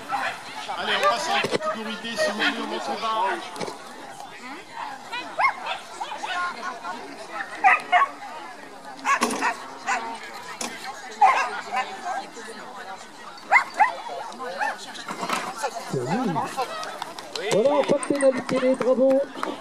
Allez, on passe à la catégorie, s'il vous plaît, on monte au bas. Voilà, pas de pénalité, bravo.